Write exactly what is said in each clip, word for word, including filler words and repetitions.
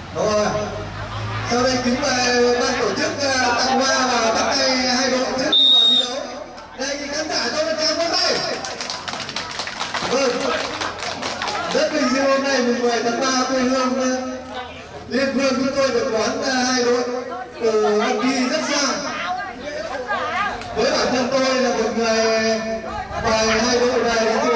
Rồi. Sau đây kính mời ban tổ chức tặng hoa và bắt tay hai đội trước khi vào thi đấu. Đây thì khán giả cho một tràng vỗ tay. Vâng. Rất vinh dự hôm nay mùng mười tháng ba quê hương Liên Phương chúng tôi được đón hai đội từ Hàm Nghi rất xa. Với bản thân tôi là một người mời hai đội này thì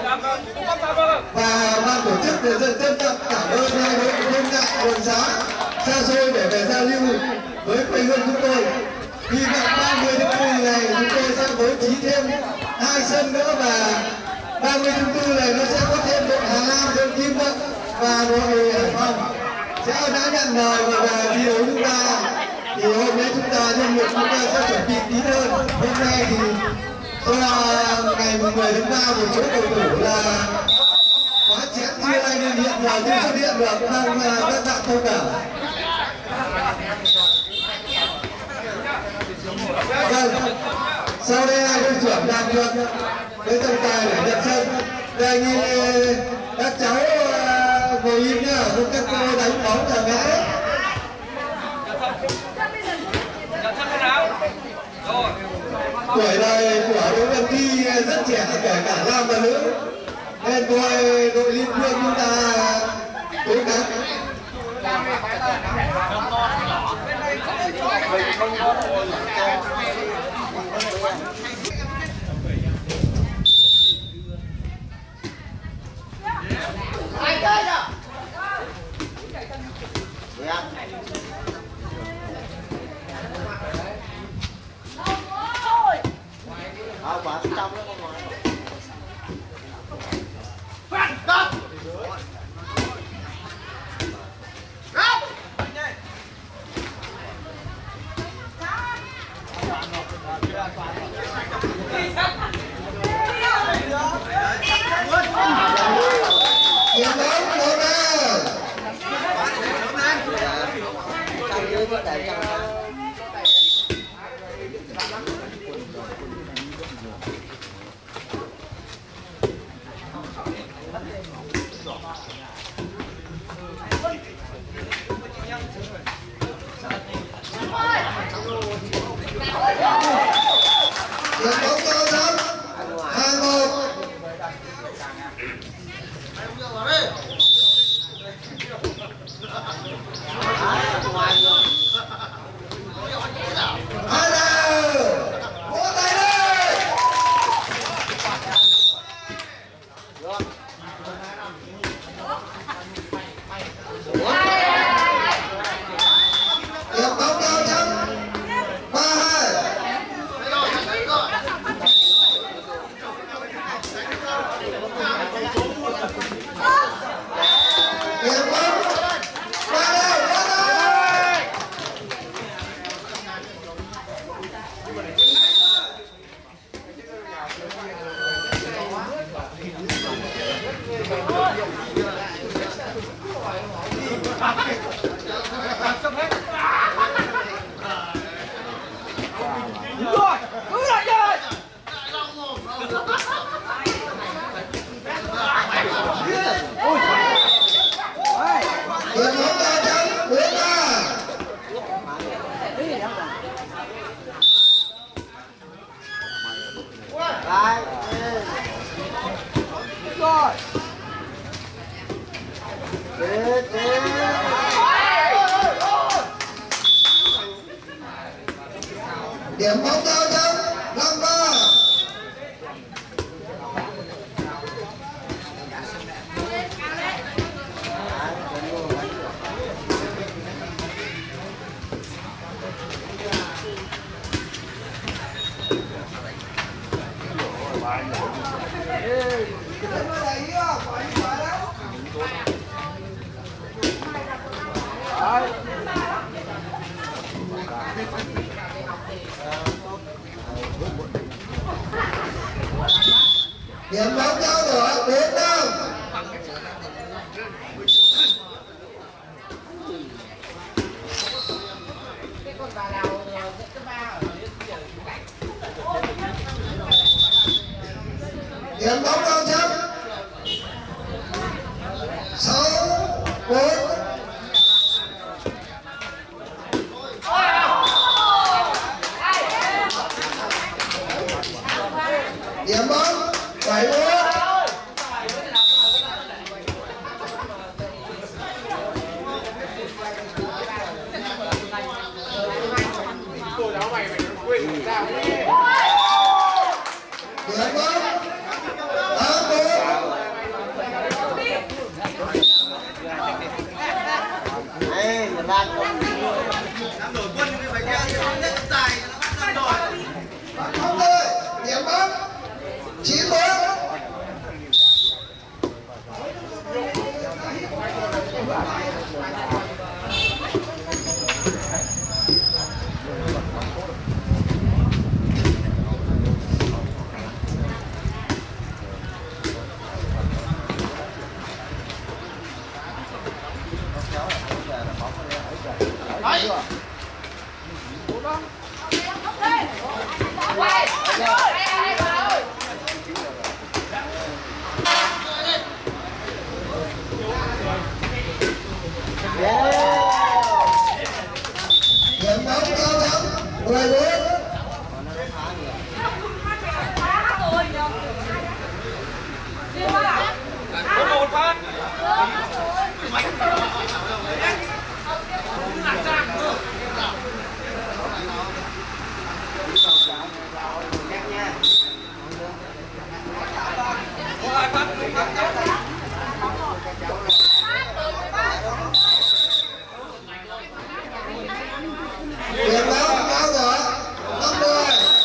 và ban tổ chức thì rất trân trọng cảm ơn hai đội không ngại đường xá xa xôi để về giao lưu với quê hương chúng tôi. Hy vọng ba mươi tháng tư này chúng tôi sẽ bố trí thêm hai sân nữa và ba mươi tháng tư này nó sẽ có thêm đội Hà Nam, đội Kim Động và đội Hải Phòng sẽ đã nhận lời và về thi đấu chúng ta. Thì hôm nay chúng ta nhân lực chúng ta sẽ chuẩn bị kỹ hơn. Hôm nay thì do ngày mười tháng ba một số cầu thủ là quá chén chưa ai nên hiện vào chưa xuất hiện được mang các bạn thông cảm. Vâng, sau đây hai đội trưởng làm được với trọng tài để nhận sân. Đề nghị các cháu ngồi im nhá, không các cô đánh bóng là ngã. Tuổi đời của đội Hàm Nghi rất trẻ, kể cả nam và nữ, nên tôi đội Liên Phương chúng ta cố gắng. Ai chơi nào? Ờ, bà trong đó con ngoài. Phát cắt. Cắt. Điểm bóng một đều. Điểm bóng cao lắm. hai một. Hai đều. Vỗ tay đi. Điểm bóng cao trắng. ba hai. Điểm bóng. ba đều. Vỗ tay. Đúng rồi, đúng rồi chơi. Điểm bóng cao trắng. bốn ba. Lại. Rồi. Chết chết. Điểm bóng cao trắng. năm ba. Điểm bóng cao đỏ. bốn năm. Điểm bóng cao trắng. sáu bốn. Điểm bóng tám bốn. Ê, Nhật Lan không Năm đổi quân thì phải kéo nhất dài nó bắt đổi. Không thôi, điểm bóng chín bốn. Điểm bóng cao thắng mười bốn. Có một phát. Điểm bóng cao đỏ năm mươi.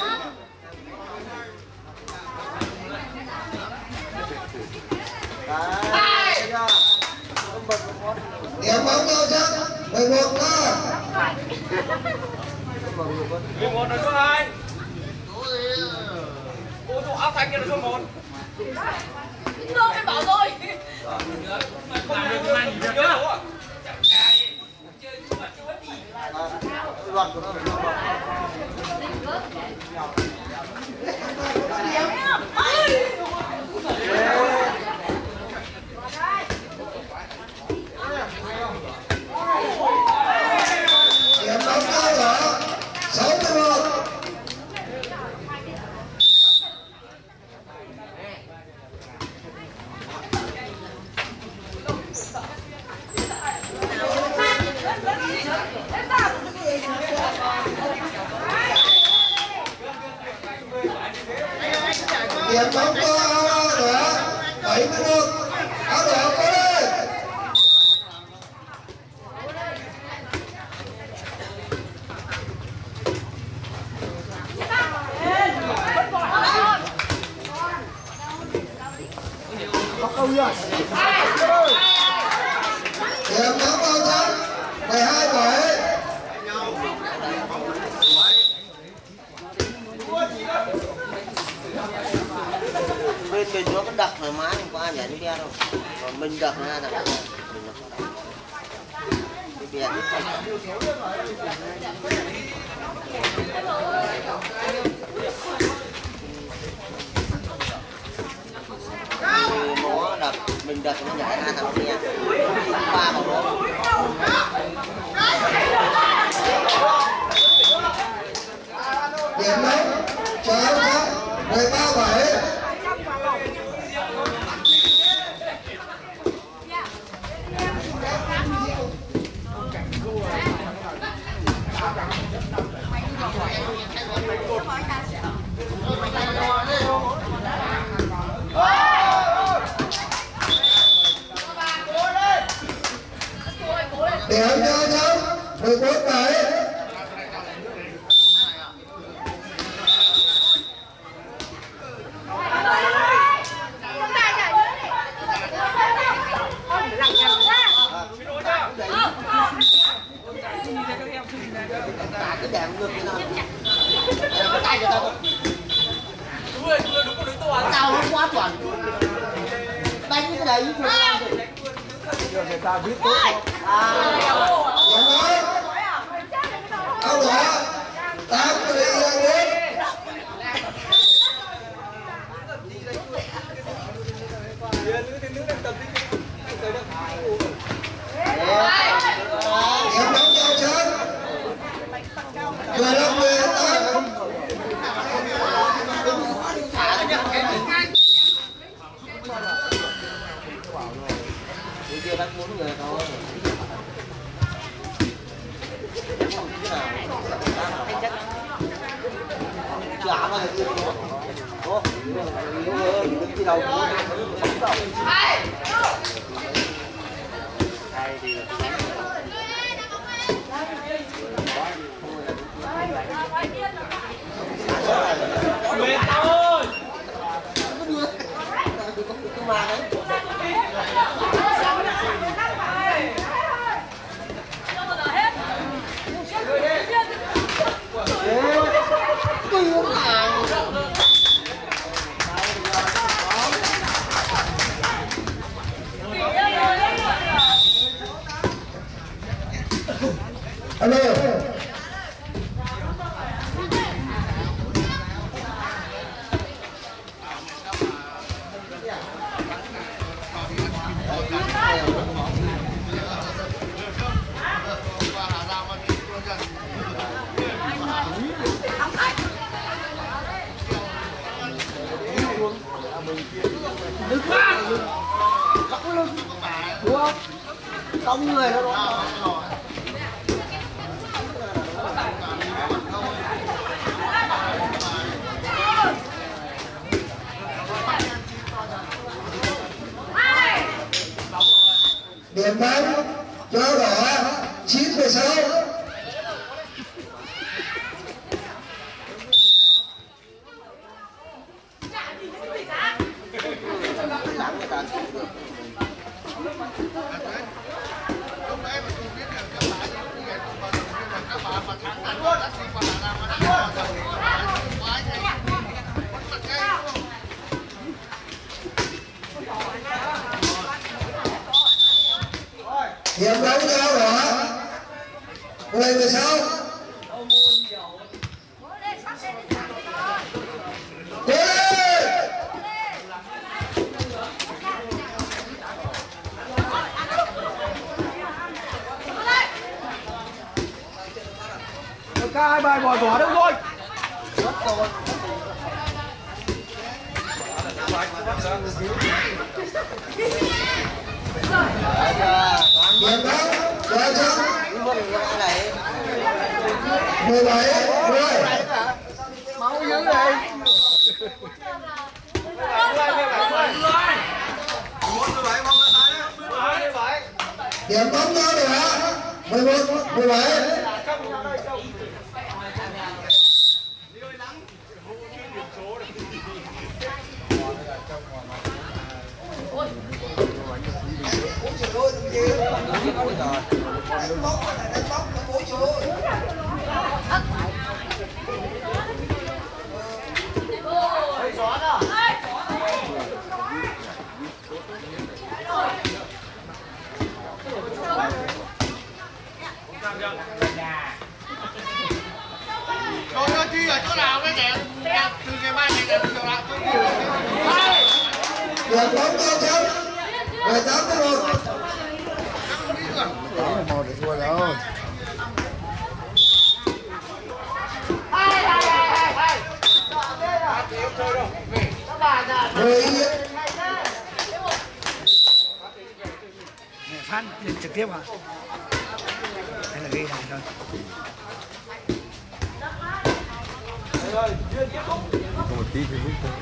Điểm bóng cao trắng mười một ba. mười một là số hai. Cô chỗ áo xanh kia là số một. Lương em bảo rồi. Làm được cái gì nhớ đâu à? luật của nó Điểm bóng cao đỏ sáu mươi một. Điểm bóng cao đỏ bảy mươi mốt. Áo đỏ có lên. Điểm bóng cao trắng mười hai bảy. bên mình nó vẫn đập thoải mái, không có ai nhảy như kia đâu, còn mình đập ra là mình đập cái bè nó đập, mình đập nó nhảy ra thằng kia ba vào đó. Điểm bóng cho áo trắng mười ba bảy. Điểm cho trắng mười bốn bảy. Cái đèn ngược như nào cái tay cho tao tao nó quá chuẩn đánh cái đấy giờ người ta biết tốt à Áo đỏ tám mươi bốn. Điểm bóng cao trắng mười lăm mười tám. Đi kia bắt bốn người thôi. Cái nào? chả mà được ô yếu hơn đứng đi đầu sống đầu hay thì mệt thôi mà đấy alo cong người đó đó điểm bắn cho đỏ chín mười sáu điểm bóng cao đỏ mười mười sáu ca hai bài bỏ bỏ đâu rồi điểm bóng cho trắng mười bảy mười máu dữ vậy điểm bóng cao đỏ mười một mười bảy Tôi ơi chi ở chỗ nào cái kẻ từ ngày mai ngày ngày từ nào tôi điểm bóng cao trắng mười tám mười một một để thua đâu. mười Phát lên trực tiếp hả? Hay là ghi lại thôi? Một tí thì lúc thôi.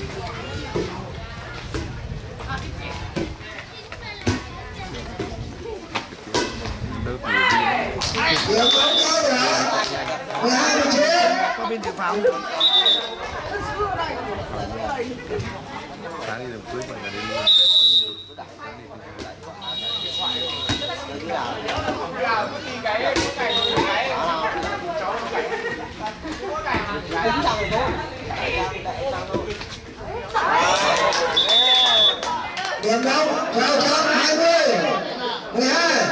điểm bóng cao đỏ mười hai mười chín Có bên dự phòng. Sáng đi làm cưới mà là đến luôn. điểm bóng cao trắng hai mươi mười hai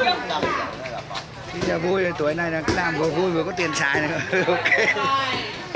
Bây giờ vui tuổi này là cứ làm vừa vui vừa có tiền xài nữa. Ok.